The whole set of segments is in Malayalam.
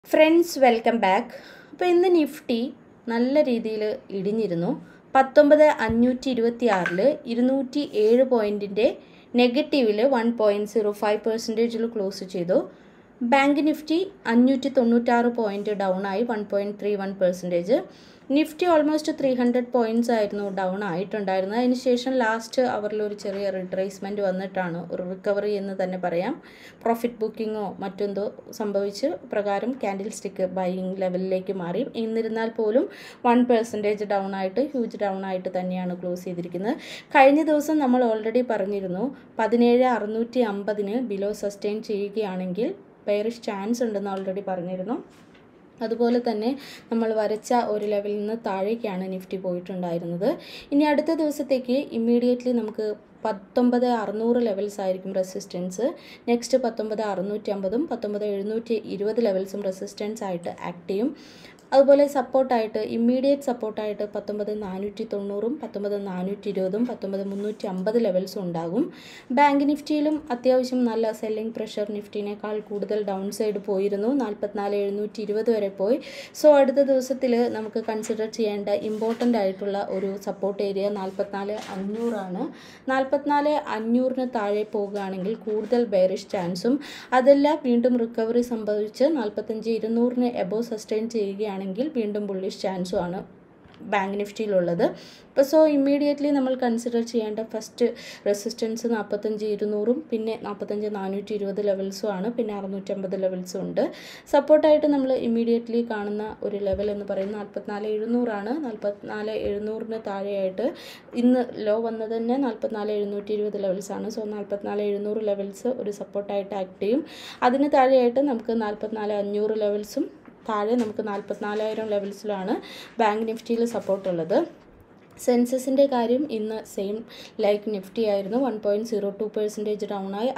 Friends, welcome back. അപ്പോൾ ഇന്ന് നിഫ്റ്റി നല്ല രീതിയിൽ ഇടിഞ്ഞിരുന്നു. 19,526 207 പോയിന്റിന്റെ നെഗറ്റീവിൽ 1.05% ക്ലോസ് ചെയ്തു. ബാങ്ക് നിഫ്റ്റി 596 പോയിന്റ് ഡൗൺ ആയി 1.31%. നിഫ്റ്റി ഓൾമോസ്റ്റ് 300 പോയിന്റ്സ് ആയിരുന്നു ഡൗൺ ആയിട്ടുണ്ടായിരുന്നത്. അതിനുശേഷം ലാസ്റ്റ് അവറിൽ ഒരു ചെറിയ റിട്രേസ്മെൻറ്റ് വന്നിട്ടാണ് ഒരു റിക്കവറി എന്ന് തന്നെ പറയാം. പ്രോഫിറ്റ് ബുക്കിങ്ങോ മറ്റെന്തോ സംഭവിച്ച് പ്രകാരം ക്യാൻഡിൽസ്റ്റിക്ക് ബൈയിങ് ലെവലിലേക്ക് മാറി. എന്നിരുന്നാൽ പോലും 1% ഡൗൺ ആയിട്ട് ഹ്യൂജ് ഡൗൺ ആയിട്ട് തന്നെയാണ് ക്ലോസ് ചെയ്തിരിക്കുന്നത്. കഴിഞ്ഞ ദിവസം നമ്മൾ ഓൾറെഡി പറഞ്ഞിരുന്നു 17,650 ബിലോ സസ്റ്റെയിൻ ചെയ്യുകയാണെങ്കിൽ ബെയറിഷ് ചാൻസ് ഉണ്ടെന്ന് ഓൾറെഡി പറഞ്ഞിരുന്നു. അതുപോലെ തന്നെ നമ്മൾ വരച്ച ഒരു ലെവലിൽ നിന്ന് താഴേക്കാണ് നിഫ്റ്റി പോയിട്ടുണ്ടായിരുന്നത്. ഇനി അടുത്ത ദിവസത്തേക്ക് ഇമ്മീഡിയറ്റ്ലി നമുക്ക് 19,600 ലെവൽസ് ആയിരിക്കും റെസിസ്റ്റൻസ്. നെക്സ്റ്റ് 19,650 19,720 ലെവൽസും റെസിസ്റ്റൻസ് ആയിട്ട് ആക്ട് ചെയ്യും. അതുപോലെ സപ്പോർട്ടായിട്ട് ഇമ്മീഡിയറ്റ് സപ്പോർട്ടായിട്ട് 19,490 19,420 19,350 ലെവൽസും ഉണ്ടാകും. ബാങ്ക് നിഫ്റ്റിയിലും അത്യാവശ്യം നല്ല സെല്ലിംഗ് പ്രഷർ നിഫ്റ്റിനേക്കാൾ കൂടുതൽ ഡൗൺ സൈഡ് പോയിരുന്നു. 44,720 വരെ പോയി. സോ അടുത്ത ദിവസത്തിൽ നമുക്ക് കൺസിഡർ ചെയ്യേണ്ട ഇമ്പോർട്ടൻ്റ് ആയിട്ടുള്ള ഒരു സപ്പോർട്ട് ഏരിയ 44,500 ആണ്. 44,500 താഴെ പോകുകയാണെങ്കിൽ കൂടുതൽ ബെയറിഷ് ചാൻസും, അതെല്ലാം വീണ്ടും റിക്കവറി സംഭവിച്ച് 45,200 എബോവ് സസ്റ്റെയിൻ ചെയ്യുകയാണെങ്കിൽ വീണ്ടും ബുള്ളിഷ് ചാൻസും ആണ് ബാങ്ക് നിഫ്റ്റിയിലുള്ളത്. ഇപ്പോൾ സോ ഇമ്മീഡിയറ്റ്ലി നമ്മൾ കൺസിഡർ ചെയ്യേണ്ട ഫസ്റ്റ് റെസിസ്റ്റൻസ് 45,200 പിന്നെ 45,420 ലെവൽസും ആണ്. പിന്നെ 650 ലെവൽസും ഉണ്ട്. സപ്പോർട്ടായിട്ട് നമ്മൾ ഇമ്മീഡിയറ്റ്ലി കാണുന്ന ഒരു ലെവൽ എന്ന് പറയുന്നത് 44,700 ആണ്. 44,700 താഴെയായിട്ട് ഇന്ന് ലോ വന്നത് തന്നെ 44,720 ലെവൽസാണ്. സോ 44,700 ലെവൽസ് ഒരു സപ്പോർട്ടായിട്ട് ആക്ട് ചെയ്യും. അതിന് താഴെയായിട്ട് നമുക്ക് 44,500 ലെവൽസും താഴെ നമുക്ക് 44,000 ലെവൽസിലാണ് ബാങ്ക് നിഫ്റ്റിയിൽ സപ്പോർട്ടുള്ളത്. സെൻസസിൻ്റെ കാര്യം ഇന്ന് സെയിം ലൈക്ക് നിഫ്റ്റി ആയിരുന്നു. 1.02% ഡൗൺ ആയി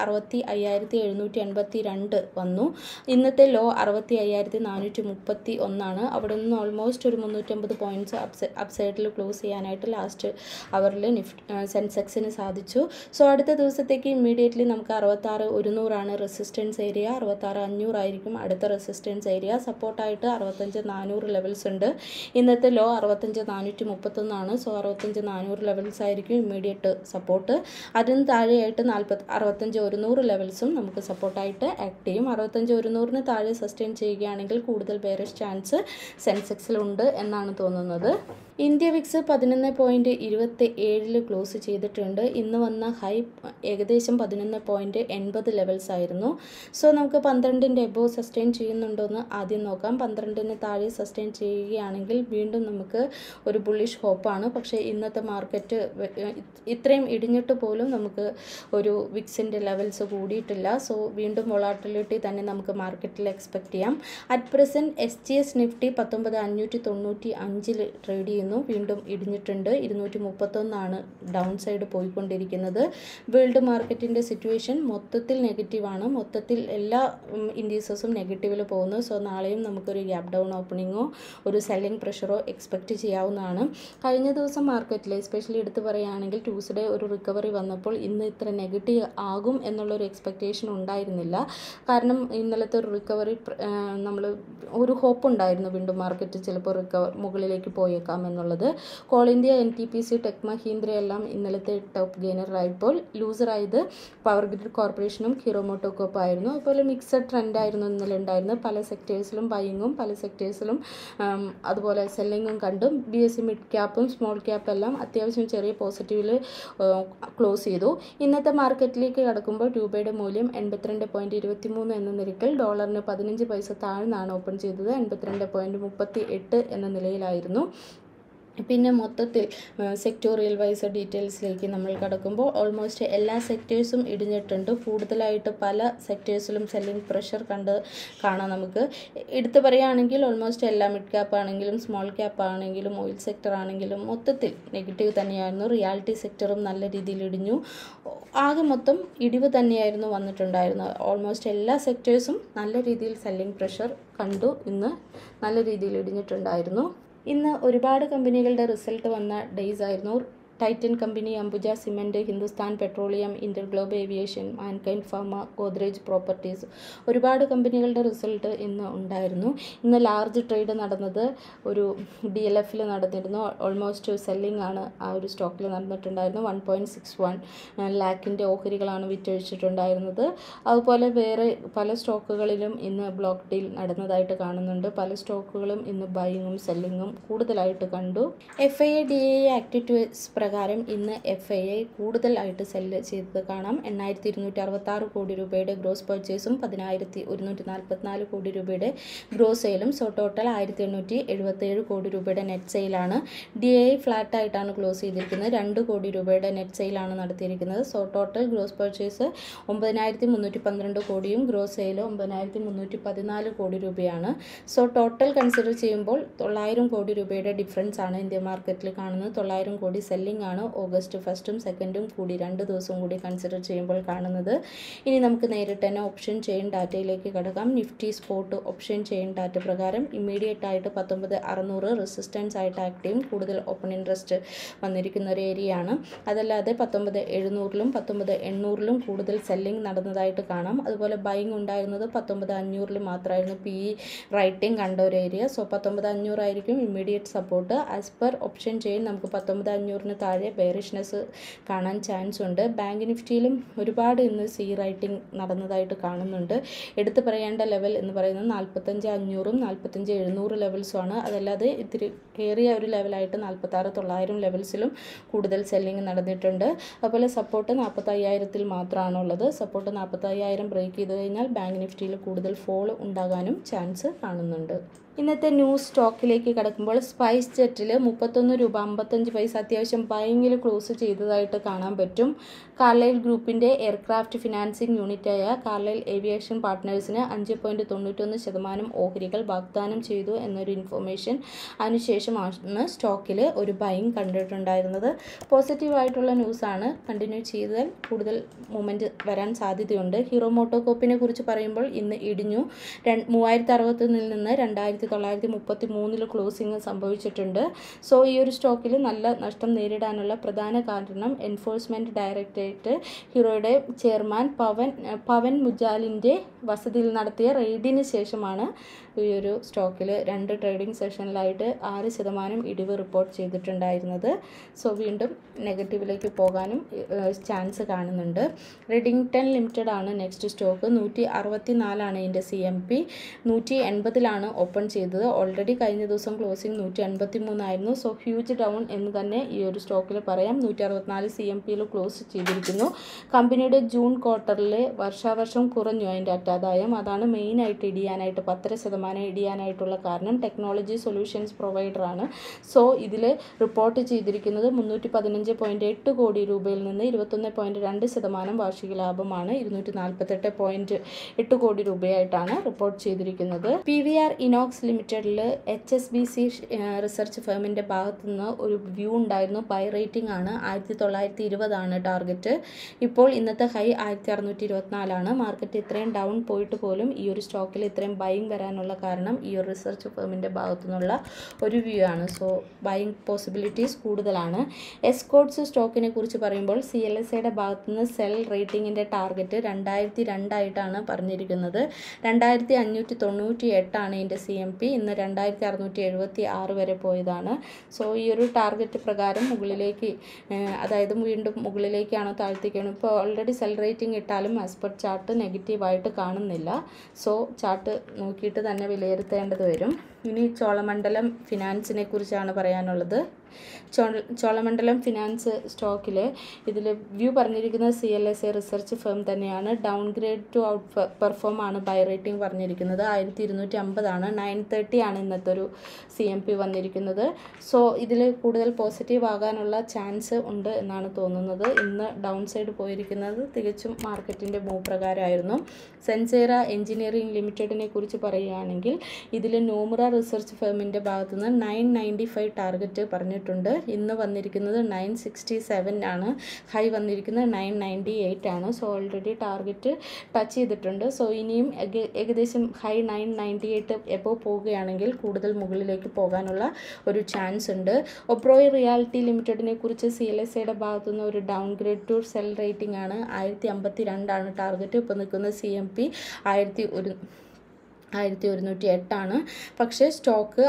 65,782 വന്നു. ഇന്നത്തെ ലോ 65,431 ആണ്. അവിടെ നിന്ന് ഓൾമോസ്റ്റ് ഒരു 350 പോയിൻറ്റ്സ് അപ്സൈഡിൽ ക്ലോസ് ചെയ്യാനായിട്ട് ലാസ്റ്റ് അവറിൽ സെൻസെക്സിന് സാധിച്ചു. സോ അടുത്ത ദിവസത്തേക്ക് ഇമ്മീഡിയറ്റ്ലി നമുക്ക് 66,100 ആണ് റെസിസ്റ്റൻസ് ഏരിയ. 66,500 ആയിരിക്കും അടുത്ത റെസിസ്റ്റൻസ് ഏരിയ. സപ്പോർട്ടായിട്ട് 65,400 ലെവൽസ് ഉണ്ട്. ഇന്നത്തെ ലോ 65,431 ആണ്. സോ 65,400 ലെവൽസ് ആയിരിക്കും ഇമ്മീഡിയറ്റ് സപ്പോർട്ട്. അതിന് താഴെയായിട്ട് 65,100 ലെവൽസും നമുക്ക് സപ്പോർട്ടായിട്ട് ആക്ട് ചെയ്യും. 65,100 താഴെ സസ്റ്റെയിൻ ചെയ്യുകയാണെങ്കിൽ കൂടുതൽ ബെയറിഷ് ചാൻസ് സെൻസെക്സിലുണ്ട് എന്നാണ് തോന്നുന്നത്. ഇന്ത്യ വിക്സ് 11.27 ക്ലോസ് ചെയ്തിട്ടുണ്ട്. ഇന്ന് വന്ന ഹൈ ഏകദേശം 11.80 ലെവൽസ് ആയിരുന്നു. സോ നമുക്ക് 12ൻ്റെ എബോവ് സസ്റ്റെയിൻ ചെയ്യുന്നുണ്ടോയെന്ന് ആദ്യം നോക്കാം. 12ന് താഴെ സസ്റ്റെയിൻ ചെയ്യുകയാണെങ്കിൽ വീണ്ടും നമുക്ക് ഒരു ബുള്ളിഷ് ഹോപ്പാണ്. പക്ഷേ ഇന്നത്തെ മാർക്കറ്റ് ഇത്രയും ഇടിഞ്ഞിട്ട് പോലും നമുക്ക് ഒരു വിക്സിൻ്റെ ലെവൽസ് കൂടിയിട്ടില്ല. സോ വീണ്ടും വൊളാറ്റിലിറ്റി തന്നെ നമുക്ക് മാർക്കറ്റിൽ എക്സ്പെക്റ്റ് ചെയ്യാം. At present SGS Nifty 19,595 trade ചെയ്യുന്നു. വീണ്ടും ഇടിഞ്ഞിട്ടുണ്ട്. 231 ഡൗൺ സൈഡ് പോയിക്കൊണ്ടിരിക്കുന്നത്. വേൾഡ് മാർക്കറ്റിൻ്റെ സിറ്റുവേഷൻ മൊത്തത്തിൽ നെഗറ്റീവാണ്. മൊത്തത്തിൽ എല്ലാ ഇൻഡീസസും നെഗറ്റീവിൽ പോകുന്നു. സോ നാളെയും നമുക്കൊരു ഗ്യാപ് ഡൗൺ ഓപ്പണിങ്ങോ ഒരു സെല്ലിംഗ് പ്രഷറോ എക്സ്പെക്റ്റ് ചെയ്യാവുന്നതാണ്. കഴിഞ്ഞ ദിവസം മാർക്കറ്റിൽ എസ്പെഷ്യലി എടുത്ത് പറയുകയാണെങ്കിൽ ട്യൂസ്ഡേ ഒരു റിക്കവറി വന്നപ്പോൾ ഇന്ന് ഇത്ര നെഗറ്റീവ് ആകും എന്നുള്ളൊരു എക്സ്പെക്റ്റേഷൻ ഉണ്ടായിരുന്നില്ല. കാരണം ഇന്നലത്തെ ഒരു റിക്കവറി നമ്മൾ ഒരു ഹോപ്പ് ഉണ്ടായിരുന്നു വീണ്ടും മാർക്കറ്റ് ചിലപ്പോൾ മുകളിലേക്ക് പോയേക്കാം എന്നുള്ളത്. Coal India, NTPC, Tech Mahindra എല്ലാം ഇന്നലത്തെ ടോപ്പ് ഗെയിനറായപ്പോൾ ലൂസറായത് പവർ ഗ്രിഡ് കോർപ്പറേഷനും ഹീറോ മോട്ടോകോപ്പ് ആയിരുന്നു. അതുപോലെ മിക്സഡ് ട്രെൻഡ് ആയിരുന്നു ഇന്നലെ ഉണ്ടായിരുന്നത്. പല സെക്ടേഴ്സിലും ബൈയിങ്ങും പല സെക്ടേഴ്സിലും അതുപോലെ സെല്ലിങ്ങും കണ്ടു. BSE മിഡ് ക്യാപ്പും സ്മോൾ ക്യാപ്പ് എല്ലാം അത്യാവശ്യം ചെറിയ പോസിറ്റീവിൽ ക്ലോസ് ചെയ്തു. ഇന്നത്തെ മാർക്കറ്റിലേക്ക് കടക്കുമ്പോൾ രൂപയുടെ മൂല്യം 82.23 എന്ന നിരക്കിൽ ഡോളറിന് 15 പൈസ താഴ്ന്നാണ് ഓപ്പൺ ചെയ്തത്. 82.38 എന്ന നിലയിലായിരുന്നു. പിന്നെ മൊത്തത്തിൽ സെക്ടോറിയൽ വൈസ് ഡീറ്റെയിൽസിലേക്ക് നമ്മൾ കടക്കുമ്പോൾ ഓൾമോസ്റ്റ് എല്ലാ സെക്ടേഴ്സും ഇടിഞ്ഞിട്ടുണ്ട്. കൂടുതലായിട്ട് പല സെക്ടേഴ്സിലും സെല്ലിംഗ് പ്രഷർ കാണാം. നമുക്ക് എടുത്തു പറയുകയാണെങ്കിൽ ഓൾമോസ്റ്റ് എല്ലാ മിഡ് ക്യാപ്പ് ആണെങ്കിലും സ്മോൾ ക്യാപ്പ് ആണെങ്കിലും ഓയിൽ സെക്ടർ ആണെങ്കിലും മൊത്തത്തിൽ നെഗറ്റീവ് തന്നെയായിരുന്നു. റിയാലിറ്റി സെക്ടറും നല്ല രീതിയിൽ ഇടിഞ്ഞു. ആകെ മൊത്തം ഇടിവ് തന്നെയായിരുന്നു വന്നിട്ടുണ്ടായിരുന്നത്. ഓൾമോസ്റ്റ് എല്ലാ സെക്ടേഴ്സും നല്ല രീതിയിൽ സെല്ലിംഗ് പ്രഷർ കണ്ടു. ഇന്ന് നല്ല രീതിയിൽ ഇടിഞ്ഞിട്ടുണ്ടായിരുന്നു. ഇന്ന് ഒരുപാട് കമ്പനികളുടെ റിസൾട്ട് വന്ന ഡേയ്സ് ആയിരുന്നു. Titan Company, Ambuja Cement, Hindustan Petroleum, InterGlobe Aviation, Mankind Pharma, Godrej Properties, ഒരുപാട് കമ്പനികളുടെ റിസൾട്ട് ഇന്ന് ഉണ്ടായിരുന്നു. ഇന്ന് ലാർജ് ട്രേഡ് നടന്നത് ഒരു DLFൽ നടന്നിരുന്നു. ഓൾമോസ്റ്റ് സെല്ലിംഗ് ആണ് ആ ഒരു സ്റ്റോക്കിൽ നടന്നിട്ടുണ്ടായിരുന്നു. 1.61 ലാക്കിൻ്റെ ഓഹരികളാണ് വിറ്റഴിച്ചിട്ടുണ്ടായിരുന്നത്. അതുപോലെ വേറെ പല സ്റ്റോക്കുകളിലും ഇന്ന് ബ്ലോക്ക് ഡീൽ നടന്നതായിട്ട് കാണുന്നുണ്ട്. പല സ്റ്റോക്കുകളും ഇന്ന് ബൈയിങ്ങും സെല്ലിങ്ങും കൂടുതലായിട്ട് കണ്ടു. FIA DIA ആക്ടിവിറ്റീസ് പ്രകാരം ഇന്ന് FIA കൂടുതലായിട്ട് സെല്ല് ചെയ്തത് കാണാം. 8,266 കോടി രൂപയുടെ ഗ്രോസ് പർച്ചേസും 10,144 കോടി രൂപയുടെ ഗ്രോസ് സെയിലും. സോ ടോട്ടൽ 1,877 കോടി രൂപയുടെ നെറ്റ് സെയിലാണ്. DIA ഫ്ലാറ്റ് ആയിട്ടാണ് ക്ലോസ് ചെയ്തിരിക്കുന്നത്. 2 കോടി രൂപയുടെ നെറ്റ് സെയിലാണ് നടത്തിയിരിക്കുന്നത്. സോ ടോട്ടൽ ഗ്രോസ് പർച്ചേസ് 9,312 കോടിയും ഗ്രോസ് സെയിൽ 9,314 കോടി രൂപയാണ്. സോ ടോട്ടൽ കൺസിഡർ ചെയ്യുമ്പോൾ 900 കോടി രൂപയുടെ ഡിഫറൻസ് ആണ് ഇന്ത്യൻ മാർക്കറ്റിൽ കാണുന്നത്. 900 കോടി സെല്ലിംഗ് ആണ് ഓഗസ്റ്റ് 1ും 2ും കൂടി 2 ദിവസവും കൂടി കൺസിഡർ ചെയ്യുമ്പോൾ കാണുന്നത്. ഇനി നമുക്ക് നേരിട്ട് തന്നെ ഓപ്ഷൻ ചെയിൻ ഡാറ്റയിലേക്ക് കടക്കാം. Nifty spot option chain data പ്രകാരം ഇമ്മീഡിയറ്റ് ആയിട്ട് 19,600 റെസിസ്റ്റൻസ് ആയിട്ട് ആക്ട് ചെയ്യും. കൂടുതൽ ഓപ്പൺ ഇൻട്രസ്റ്റ് വന്നിരിക്കുന്ന ഒരു ഏരിയ ആണ്. അതല്ലാതെ 19,700ലും 19,800ലും കൂടുതൽ സെല്ലിംഗ് നടന്നതായിട്ട് കാണാം. അതുപോലെ ബൈങ് ഉണ്ടായിരുന്നത് 19,500ൽ മാത്രമായിരുന്നു. PE റൈറ്റിംഗ് കണ്ട ഒരു ഏരിയ. സോ 19,500 ആയിരിക്കും immediate support. As per option chain നമുക്ക് 19,500ന് താഴെ ബെയറിഷ്നെസ് കാണാൻ ചാൻസ് ഉണ്ട്. ബാങ്ക് നിഫ്റ്റിയിലും ഒരുപാട് ഇന്ന് റൈറ്റിംഗ് നടന്നതായിട്ട് കാണുന്നുണ്ട്. എടുത്തു പറയേണ്ട ലെവൽ എന്ന് പറയുന്നത് 45,500ഉം 45,700 ലെവൽസുമാണ്. അതല്ലാതെ ഇത്തിരി കയറിയ ഒരു ലെവലായിട്ട് 46,900 ലെവൽസിലും കൂടുതൽ സെല്ലിംഗ് നടന്നിട്ടുണ്ട്. അതുപോലെ സപ്പോർട്ട് 45,000ൽ മാത്രമാണുള്ളത്. സപ്പോർട്ട് 45,000 ബ്രേക്ക് ചെയ്ത് കഴിഞ്ഞാൽ ബാങ്ക് നിഫ്റ്റിയിൽ കൂടുതൽ ഫോൾ ഉണ്ടാകാനും ചാൻസ് കാണുന്നുണ്ട്. ഇന്നത്തെ ന്യൂസ് സ്റ്റോക്കിലേക്ക് കടക്കുമ്പോൾ സ്പൈസ് ജെറ്റിൽ 31 രൂപ 55 പൈസ അത്യാവശ്യം ബൈങ്ങിൽ ക്ലോസ് ചെയ്തതായിട്ട് കാണാൻ പറ്റും. കാർലൈൽ ഗ്രൂപ്പിൻ്റെ എയർക്രാഫ്റ്റ് ഫിനാൻസിംഗ് യൂണിറ്റായ കാർലൈൽ ഏവിയേഷൻ പാർട്ട്നേഴ്സിന് 5.91% ഓഹരികൾ വാഗ്ദാനം ചെയ്തു എന്നൊരു ഇൻഫർമേഷൻ അതിനുശേഷമാണ് സ്റ്റോക്കിൽ ഒരു ബൈങ് കണ്ടിട്ടുണ്ടായിരുന്നത്. പോസിറ്റീവായിട്ടുള്ള ന്യൂസാണ്. കണ്ടിന്യൂ ചെയ്താൽ കൂടുതൽ മൂവ്മെൻറ്റ് വരാൻ സാധ്യതയുണ്ട്. ഹീറോ മോട്ടോകോപ്പിനെ കുറിച്ച് പറയുമ്പോൾ ഇന്ന് ഇടിഞ്ഞു. 3,060 നിന്ന് 2,933 ക്ലോസിംഗ് സംഭവിച്ചിട്ടുണ്ട്. സോ ഈ ഒരു സ്റ്റോക്കിൽ നല്ല നഷ്ടം നേരിടാനുള്ള പ്രധാന കാരണം എൻഫോഴ്സ്മെൻറ്റ് ഡയറക്ടറേറ്റ് ഹീറോയുടെ ചെയർമാൻ പവൻ മുജാലിൻ്റെ വസതിയിൽ നടത്തിയ റെയ്ഡിന് ശേഷമാണ് ഈ ഒരു സ്റ്റോക്കിൽ 2 ട്രേഡിംഗ് സെഷനിലായിട്ട് 6% ഇടിവ് റിപ്പോർട്ട് ചെയ്തിട്ടുണ്ടായിരുന്നത്. സോ വീണ്ടും നെഗറ്റീവിലേക്ക് പോകാനും ചാൻസ് കാണുന്നുണ്ട്. റെഡിങ്ടൺ ലിമിറ്റഡ് ആണ് നെക്സ്റ്റ് സ്റ്റോക്ക്. 164 ഇതിൻ്റെ CMP. 180ലാണ് ഓപ്പൺ ചെയ്തത്. ഓൾറെഡി കഴിഞ്ഞ ദിവസം ക്ലോസിംഗ് 183 ആയിരുന്നു. സോ ഹ്യൂജ് ഡൗൺ എന്ന് തന്നെ ഈ ഒരു സ്റ്റോക്കിൽ പറയാം. 164 CMPയിൽ ക്ലോസ് ചെയ്തിരിക്കുന്നു. കമ്പനിയുടെ ജൂൺ ക്വാർട്ടറിൽ വർഷാവർഷം കുറഞ്ഞു അതിൻ്റെ അറ്റാദായം. അതാണ് മെയിനായിട്ട് ഇടിയാനായിട്ട് 10% ഇടിയാനായിട്ടുള്ള കാരണം. ടെക്നോളജി സൊല്യൂഷൻസ് പ്രൊവൈഡറാണ്. സോ ഇതിൽ റിപ്പോർട്ട് ചെയ്തിരിക്കുന്നത് 315.8 കോടി രൂപയിൽ നിന്ന് 21.2% വാർഷിക ലാഭമാണ്. 248.8 കോടി രൂപയായിട്ടാണ് റിപ്പോർട്ട് ചെയ്തിരിക്കുന്നത്. PVR ഇനോക്സ് ലിമിറ്റഡിൽ HSBC റിസർച്ച് ഫേമിൻ്റെ ഭാഗത്തു നിന്ന് ഒരു വ്യൂ ഉണ്ടായിരുന്നു. ബൈ റേറ്റിംഗ് ആണ്. 1920 ടാർഗറ്റ്. ഇപ്പോൾ ഇന്നത്തെ ഹൈ 1624 മാർക്കറ്റ് ഇത്രയും ഡൗൺ പോയിട്ട് പോലും ഈ ഒരു സ്റ്റോക്കിൽ ഇത്രയും ബൈങ് വരാനുള്ള കാരണം ഈ ഒരു റിസർച്ച് ഫേമിൻ്റെ ഭാഗത്തു നിന്നുള്ള ഒരു വ്യൂ ആണ്. സോ ബൈങ് പോസിബിലിറ്റീസ് കൂടുതലാണ്. എസ്കോട്ട്സ് സ്റ്റോക്കിനെ കുറിച്ച് പറയുമ്പോൾ CLSAയുടെ ഭാഗത്തു നിന്ന് സെൽ റേറ്റിംഗിൻ്റെ ടാർഗറ്റ് 2002 ആയിട്ടാണ് പറഞ്ഞിരിക്കുന്നത്. 2,598 ഇതിൻ്റെ CMP. ഇന്ന് 2,676 വരെ പോയതാണ്. സോ ഈ ഒരു ടാർഗറ്റ് പ്രകാരം മുകളിലേക്ക്, അതായത് വീണ്ടും മുകളിലേക്കാണോ താഴ്ത്തേക്കാണോ, ഇപ്പോൾ ഓൾറെഡി സെൽ റേറ്റിംഗ് ഇട്ടാലും ആസ് പെർ ചാർട്ട് നെഗറ്റീവായിട്ട് കാണുന്നില്ല. സോ ചാർട്ട് നോക്കിയിട്ട് തന്നെ വിലയിരുത്തേണ്ടത് വരും. ഇനി ചോളമണ്ഡലം ഫിനാൻസിനെ കുറിച്ചാണ് പറയാനുള്ളത്. ചോളമണ്ഡലം ഫിനാൻസ് സ്റ്റോക്കിൽ ഇതിൽ വ്യൂ പറഞ്ഞിരിക്കുന്നത് CLSA റിസർച്ച് ഫേം തന്നെയാണ്. Downgrade to outperform ആണ് ബൈ റേറ്റിംഗ് പറഞ്ഞിരിക്കുന്നത്. 1250 930 ഇന്നത്തെ ഒരു CMP വന്നിരിക്കുന്നത്. സോ ഇതിൽ കൂടുതൽ പോസിറ്റീവ് ആകാനുള്ള ചാൻസ് ഉണ്ട് എന്നാണ് തോന്നുന്നത്. ഇന്ന് ഡൗൺ സൈഡ് പോയിരിക്കുന്നത് തികച്ചും മാർക്കറ്റിൻ്റെ മൂവ് പ്രകാരമായിരുന്നു. സെൻസേറ എഞ്ചിനീയറിംഗ് ലിമിറ്റഡിനെ കുറിച്ച് പറയുകയാണെങ്കിൽ ഇതിൽ നോമുറ റിസർച്ച് ഫേമിൻ്റെ ഭാഗത്തുനിന്ന് 995 ടാർഗറ്റ് പറഞ്ഞിട്ടുണ്ട്. വന്നിട്ടുണ്ട്. ഇന്ന് വന്നിരിക്കുന്നത് 967 ആണ്. ഹൈ വന്നിരിക്കുന്നത് 998 ആണ്. സോ ഓൾറെഡി ടാർഗറ്റ് ടച്ച് ചെയ്തിട്ടുണ്ട്. സോ ഇനിയും ഏകദേശം ഹൈ 998 എബോവ് പോവുകയാണെങ്കിൽ കൂടുതൽ മുകളിലേക്ക് പോകാനുള്ള ഒരു ചാൻസ് ഉണ്ട്. ഒബ്രോയ് റിയാലിറ്റി ലിമിറ്റഡിനെ കുറിച്ച് CLSAയുടെ ഭാഗത്തുനിന്ന് ഒരു downgrade to sell rating ആണ്. 1052 ആണ് ടാർഗറ്റ്. ഇപ്പോൾ നിൽക്കുന്ന CMP 1108 ആണ്. പക്ഷേ സ്റ്റോക്ക്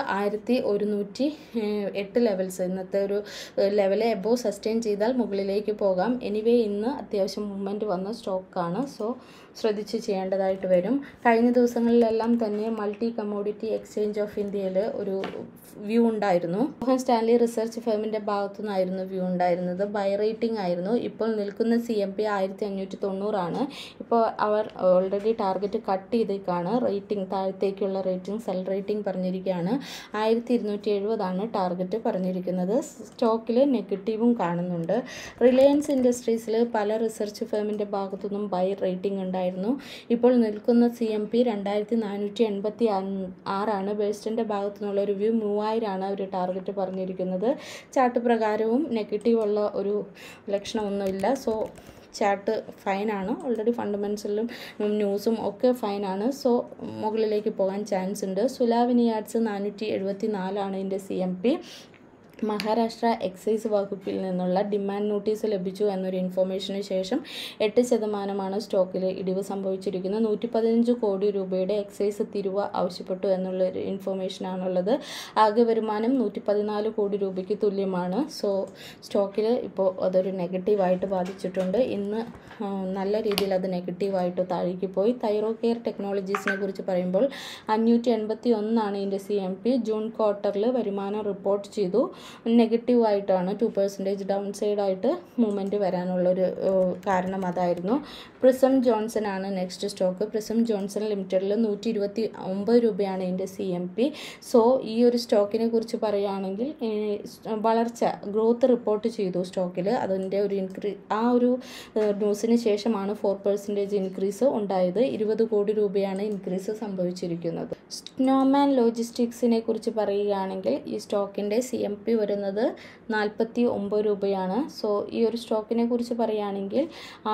1108 ലെവൽസ് ഇന്നത്തെ ഒരു ലെവല് എബോവ് സസ്റ്റെയിൻ ചെയ്താൽ മുകളിലേക്ക് പോകാം. എനിവേ ഇന്ന് അത്യാവശ്യം മൂവ്മെൻറ്റ് വന്ന സ്റ്റോക്കാണ്. സോ ശ്രദ്ധിച്ച് ചെയ്യേണ്ടതായിട്ട് വരും. കഴിഞ്ഞ ദിവസങ്ങളിലെല്ലാം തന്നെ മൾട്ടി കമ്മോഡിറ്റി എക്സ്ചേഞ്ച് ഓഫ് ഇന്ത്യയിൽ ഒരു വ്യൂ ഉണ്ടായിരുന്നു. മോഹൻ സ്റ്റാൻലി റിസർച്ച് ഫേമിൻ്റെ ഭാഗത്തു നിന്നായിരുന്നു വ്യൂ ഉണ്ടായിരുന്നത്. ബൈ റേറ്റിംഗ് ആയിരുന്നു. ഇപ്പോൾ നിൽക്കുന്ന CMP 1590 ആണ്. ഇപ്പോൾ അവർ ഓൾറെഡി ടാർഗറ്റ് കട്ട് ചെയ്തേക്കാണ്. റേറ്റിംഗ് താഴത്തേക്കുള്ള റേറ്റിംഗ് സെൽ റേറ്റിംഗ് പറഞ്ഞിരിക്കുകയാണ്. 1270 ആണ് ടാർഗറ്റ് പറഞ്ഞിരിക്കുന്നത്. സ്റ്റോക്കിൽ നെഗറ്റീവും കാണുന്നുണ്ട്. റിലയൻസ് ഇൻഡസ്ട്രീസിൽ പല റിസർച്ച് ഫേമിൻ്റെ ഭാഗത്തുനിന്നും ബൈ റേറ്റിംഗ് ഉണ്ടായിരുന്നു. ഇപ്പോൾ നിൽക്കുന്ന CMP 2486 ആണ്. ബേസ്റ്റിൻ്റെ ഭാഗത്തു നിന്നുള്ള ഒരു വ്യൂ 3000 ആണ് അവർ ടാർഗറ്റ് പറഞ്ഞിരിക്കുന്നത്. ചാർട്ട് പ്രകാരവും നെഗറ്റീവുള്ള ഒരു ലക്ഷണമൊന്നുമില്ല. സോ ചാർട്ട് ഫൈനാണ്. ഓൾറെഡി ഫണ്ടമെൻറ്റ്സിലും ന്യൂസും ഒക്കെ ഫൈനാണ്. സോ മുകളിലേക്ക് പോകാൻ ചാൻസ് ഉണ്ട്. സുലാവിനിയാർഡ്സ് 474 ആണ് ഇതിൻ്റെ CMP. മഹാരാഷ്ട്ര എക്സൈസ് വകുപ്പിൽ നിന്നുള്ള ഡിമാൻഡ് നോട്ടീസ് ലഭിച്ചു എന്നൊരു ഇൻഫോർമേഷന് ശേഷം 8% സ്റ്റോക്കിൽ ഇടിവ് സംഭവിച്ചിരിക്കുന്നത്. 115 കോടി രൂപയുടെ എക്സൈസ് തിരുവ ആവശ്യപ്പെട്ടു എന്നുള്ളൊരു ഇൻഫോർമേഷനാണുള്ളത്. ആകെ വരുമാനം 114 കോടി രൂപയ്ക്ക് തുല്യമാണ്. സോ സ്റ്റോക്കിൽ ഇപ്പോൾ അതൊരു നെഗറ്റീവായിട്ട് ബാധിച്ചിട്ടുണ്ട്. ഇന്ന് നല്ല രീതിയിൽ അത് നെഗറ്റീവായിട്ട് താഴേക്ക് പോയി. തൈറോ കെയർ ടെക്നോളജീസിനെ കുറിച്ച് പറയുമ്പോൾ 581 ആണ് ഇതിൻ്റെ CMP. ജൂൺ ക്വാർട്ടറിൽ വരുമാനം റിപ്പോർട്ട് ചെയ്തു. നെഗറ്റീവായിട്ടാണ് 2% ഡൗൺ സൈഡായിട്ട് മൂവ്മെൻറ്റ് വരാനുള്ളൊരു കാരണം അതായിരുന്നു. പ്രിസം ജോൺസൺ ആണ് നെക്സ്റ്റ് സ്റ്റോക്ക്. പ്രിസം ജോൺസൺ ലിമിറ്റഡിൽ 129 രൂപയാണ് ഇതിൻ്റെ CMP. സോ ഈ ഒരു സ്റ്റോക്കിനെ കുറിച്ച് പറയുകയാണെങ്കിൽ വളർച്ച ഗ്രോത്ത് റിപ്പോർട്ട് ചെയ്തു സ്റ്റോക്കിൽ. അതിൻ്റെ ഒരു ആ ഒരു ന്യൂസിന് ശേഷമാണ് 4% ഇൻക്രീസ് ഉണ്ടായത്. 20 കോടി രൂപയാണ് ഇൻക്രീസ് സംഭവിച്ചിരിക്കുന്നത്. സ്നോമാൻ ലോജിസ്റ്റിക്സിനെ കുറിച്ച് പറയുകയാണെങ്കിൽ ഈ സ്റ്റോക്കിൻ്റെ CMP വരുന്നത് 49 രൂപയാണ്. സോ ഈ ഒരു സ്റ്റോക്കിനെ കുറിച്ച് പറയുകയാണെങ്കിൽ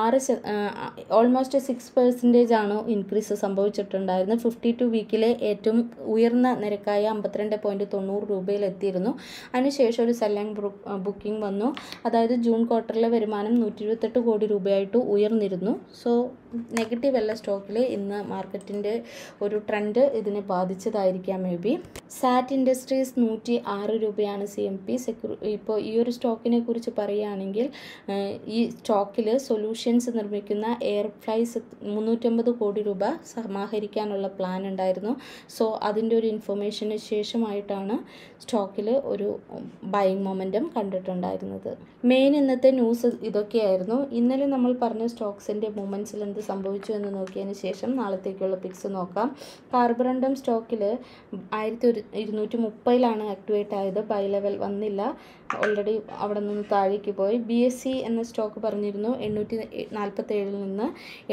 ഓൾമോസ്റ്റ് 6% ആണ് ഇൻക്രീസ് സംഭവിച്ചിട്ടുണ്ടായിരുന്നത്. 52 വീക്കിലെ ഏറ്റവും ഉയർന്ന നിരക്കായ 52.90 രൂപയിൽ എത്തിയിരുന്നു. അതിനുശേഷം ഒരു സെല്ലിംഗ് ബുക്കിംഗ് വന്നു. അതായത് ജൂൺ ക്വാർട്ടറിലെ വരുമാനം 128 കോടി രൂപയായിട്ട് ഉയർന്നിരുന്നു. സോ നെഗറ്റീവ് അല്ല സ്റ്റോക്കിൽ. ഇന്ന് മാർക്കറ്റിൻ്റെ ഒരു ട്രെൻഡ് ഇതിനെ ബാധിച്ചതായിരിക്കാം മേ ബി. സാറ്റ് ഇൻഡസ്ട്രീസ് 106 രൂപയാണ് CMP. ഇപ്പോൾ ഈ ഒരു സ്റ്റോക്കിനെ കുറിച്ച് പറയുകയാണെങ്കിൽ ഈ സ്റ്റോക്കിൽ സൊല്യൂഷൻസ് നിർമ്മിക്കുന്ന എയർ ഫ്ലൈസ് 350 കോടി രൂപ സമാഹരിക്കാനുള്ള പ്ലാൻ ഉണ്ടായിരുന്നു. സോ അതിൻ്റെ ഒരു ഇൻഫർമേഷന് ശേഷമായിട്ടാണ് സ്റ്റോക്കിൽ ഒരു ബൈയിങ് മൊമെൻറ്റം കണ്ടിട്ടുണ്ടായിരുന്നത്. മെയിൻ ഇന്നത്തെ ന്യൂസ് ഇതൊക്കെയായിരുന്നു. ഇന്നലെ നമ്മൾ പറഞ്ഞ സ്റ്റോക്സിൻ്റെ മൂവ്മെൻറ്റ്സിൽ എന്ത് സംഭവിച്ചു എന്ന് നോക്കിയതിന് ശേഷം നാളത്തേക്കുള്ള പിക്സ് നോക്കാം. കാർബറണ്ടം സ്റ്റോക്കിൽ 1230 ആക്ടിവേറ്റ് ആയത്. ബൈ ലെവൽ വന്നില്ല. ഓൾറെഡി അവിടെ നിന്ന് താഴേക്ക് പോയി. BSC എന്ന സ്റ്റോക്ക് പറഞ്ഞിരുന്നു 847 നിന്ന്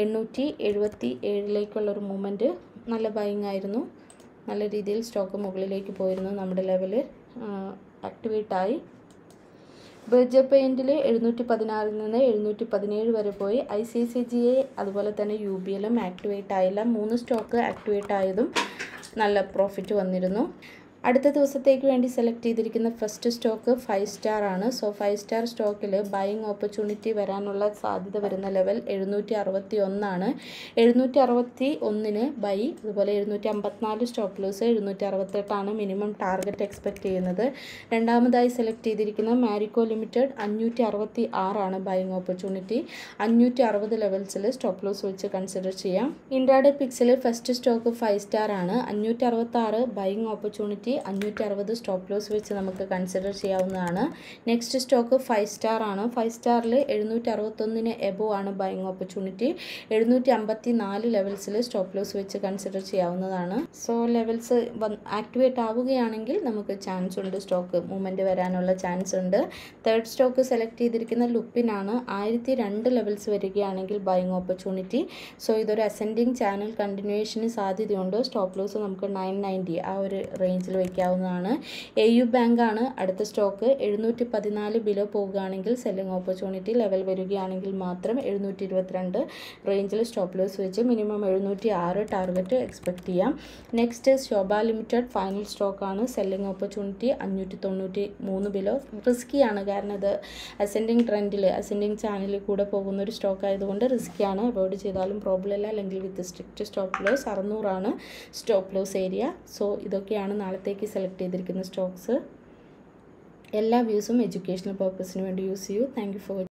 877 മൂവ്മെൻറ്റ് നല്ല ബൈയിങ് ആയിരുന്നു. നല്ല രീതിയിൽ സ്റ്റോക്ക് മുകളിലേക്ക് പോയിരുന്നു. നമ്മുടെ ലെവല് ആക്ടിവേറ്റായി. ബർജർ പെയിൻറ്റിൽ 716 നിന്ന് 717 വരെ പോയി. ICICI അതുപോലെ തന്നെ UBLും ആക്ടിവേറ്റ് ആയില്ല. 3 സ്റ്റോക്ക് ആക്ടിവേറ്റ് ആയതും നല്ല പ്രോഫിറ്റ് വന്നിരുന്നു. അടുത്ത ദിവസത്തേക്ക് വേണ്ടി സെലക്ട് ചെയ്തിരിക്കുന്ന ഫസ്റ്റ് സ്റ്റോക്ക് 5 സ്റ്റാർ ആണ്. സോ 5 സ്റ്റാർ സ്റ്റോക്കിൽ ബൈയിങ് ഓപ്പർച്യൂണിറ്റി വരാനുള്ള സാധ്യത വരുന്ന ലെവൽ 761 ആണ്. 761 ബൈ, അതുപോലെ 754 സ്റ്റോപ്പ് ലോസ്, 768 ആണ് മിനിമം ടാർഗറ്റ് എക്സ്പെക്ട് ചെയ്യുന്നത്. രണ്ടാമതായി സെലക്ട് ചെയ്തിരിക്കുന്ന മാരിക്കോ ലിമിറ്റഡ് 566 ആണ് ബൈയിങ് ഓപ്പർച്യൂണിറ്റി. 560 ലെവൽസിൽ സ്റ്റോപ്പ് ലോസ് വെച്ച് കൺസിഡർ ചെയ്യാം. ഇൻട്രാഡേ പിക്സിൽ ഫസ്റ്റ് സ്റ്റോക്ക് 5 സ്റ്റാർ ആണ്. 566 ബൈയിങ് ഓപ്പർച്യൂണിറ്റി, 560 സ്റ്റോപ്പ് ലോസ് വെച്ച് നമുക്ക് കൺസിഡർ ചെയ്യാവുന്നതാണ്. നെക്സ്റ്റ് സ്റ്റോക്ക് 5 സ്റ്റാർ ആണ്. 5 സ്റ്റാറിൽ 761 എബോവ് ആണ് ബൈയിങ് ഓപ്പർച്യൂണിറ്റി. 754 ലെവൽസിൽ സ്റ്റോപ്പ് ലോസ് വെച്ച് കൺസിഡർ ചെയ്യാവുന്നതാണ്. സോ ലെവൽസ് ആക്ടിവേറ്റ് ആവുകയാണെങ്കിൽ നമുക്ക് ചാൻസ് ഉണ്ട്, സ്റ്റോക്ക് മൂവ്മെൻറ്റ് വരാനുള്ള ചാൻസ് ഉണ്ട്. തേർഡ് സ്റ്റോക്ക് സെലക്ട് ചെയ്തിരിക്കുന്ന ലുപ്പിനാണ്. 1002 ലെവൽസ് വരികയാണെങ്കിൽ ബൈയിങ് ഓപ്പർച്യൂണിറ്റി. സോ ഇതൊരു അസെൻഡിങ് ചാനൽ കണ്ടിന്യൂവേഷന് സാധ്യതയുണ്ട്. സ്റ്റോപ്പ് ലോസ് നമുക്ക് 990 ആ ഒരു റേഞ്ചിൽ വയ്ക്കാവുന്നതാണ്. AU ബാങ്കാണ് അടുത്ത സ്റ്റോക്ക്. 714 ബിലോ പോവുകയാണെങ്കിൽ സെല്ലിംഗ് ഓപ്പർച്യൂണിറ്റി, ലെവൽ വരികയാണെങ്കിൽ മാത്രം 722 റേഞ്ചിൽ സ്റ്റോപ്പ് ലോസ് വെച്ച് മിനിമം 706 ടാർഗറ്റ് എക്സ്പെക്ട് ചെയ്യാം. നെക്സ്റ്റ് ശോഭ ലിമിറ്റഡ് ഫൈനൽ സ്റ്റോക്കാണ്. Selling opportunity 593 below. റിസ്ക്കിയാണ്, കാരണം ഇത് അസെൻഡിങ് ട്രെൻഡിൽ അസെൻഡിങ് ചാനലിൽ കൂടെ പോകുന്ന ഒരു സ്റ്റോക്ക് ആയതുകൊണ്ട് റിസ്ക്കിയാണ്. അവോയ്ഡ് ചെയ്താലും പ്രോബ്ലം ഇല്ല, അല്ലെങ്കിൽ with strict stop loss 600 stop loss area. So ഇതൊക്കെയാണ് നാളത്തേക്ക് സെലക്ട് ചെയ്തിരിക്കുന്ന സ്റ്റോക്സ്. എല്ലാ വ്യൂസും എഡ്യൂക്കേഷണൽ പർപ്പസിന് വേണ്ടി യൂസ് ചെയ്യൂ. Thank you for watching.